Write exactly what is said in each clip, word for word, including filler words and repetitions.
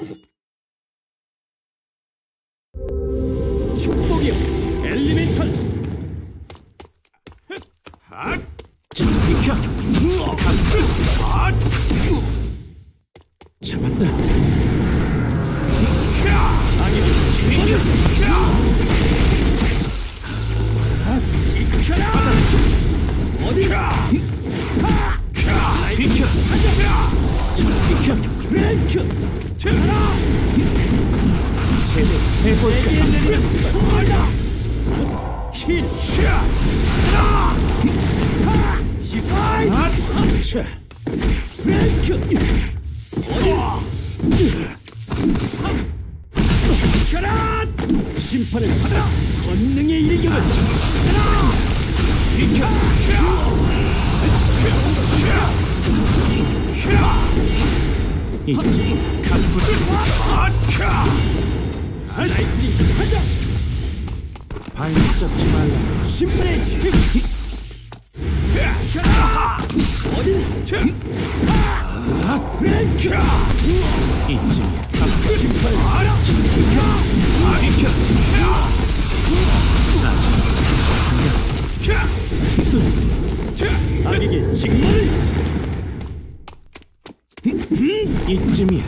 축복이여 엘리멘탈. 핫! 비켜! 핫! 잡았다. 아니, 비켜! 비켜라! 어디가? 비켜! 비켜! 브레이크! 쳐라! 제대로 해볼까? 힐! 샤! 시파이! 차! 브레이크! 비켜라! 심판을 받아라! 권능의 일격을! 비켜! 이제 간부를 나이트리 하자! 발 잡지 말라. 심판의 지금! 어디? 브레이크! 이제 심판을 받아라! 비켜! 악에게 직문을! 이쯤이야.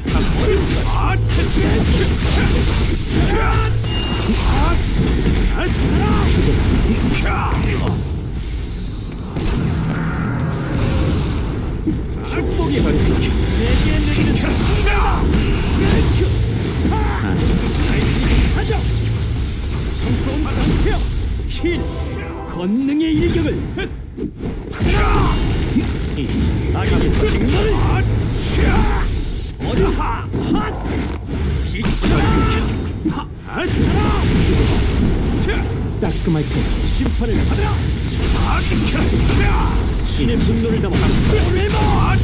축복이 내게 내기는 축복이다. 하자. 성스러운 상태여. 힐. 권능의 일격을. 악에게 직문을. 어디 하! 핫! 비켜라! 핫! 따끔할 때 심판을 받아라! 신의 분노를 담아 레버!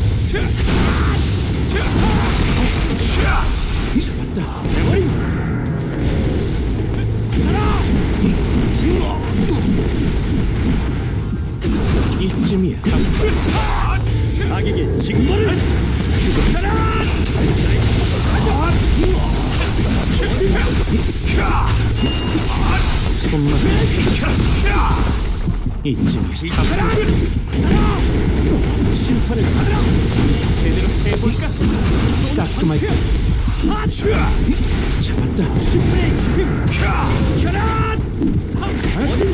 잡았다! 대머리! 이쯤이야. 악에게 직문을 죽어라! 손만 이쯤 심판을 받아라! 제대로 해볼까? 따끔할까? 잡았다! 심판의 지금! 켜라! 어디?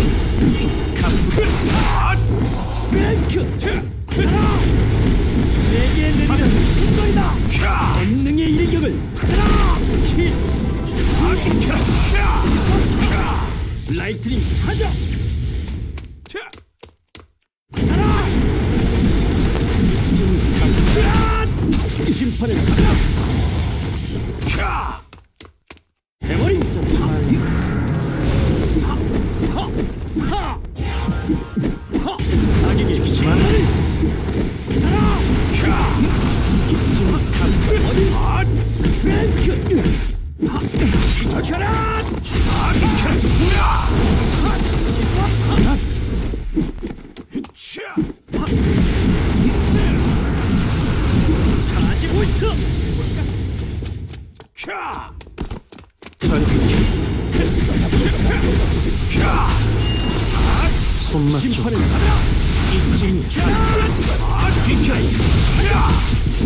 갑부! 브레이크! 내게 내리는 순간이다! 권능의 일격을 받아라! 킬! 라이트닝 하자! 받아라! 심판을 받아라! 대머리! 악에게 지만을! 비켜라! 사라지고 있어! 손맛 심판을 받아라! 인증이 비켜!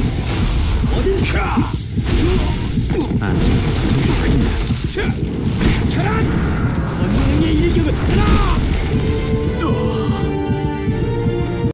어디? 안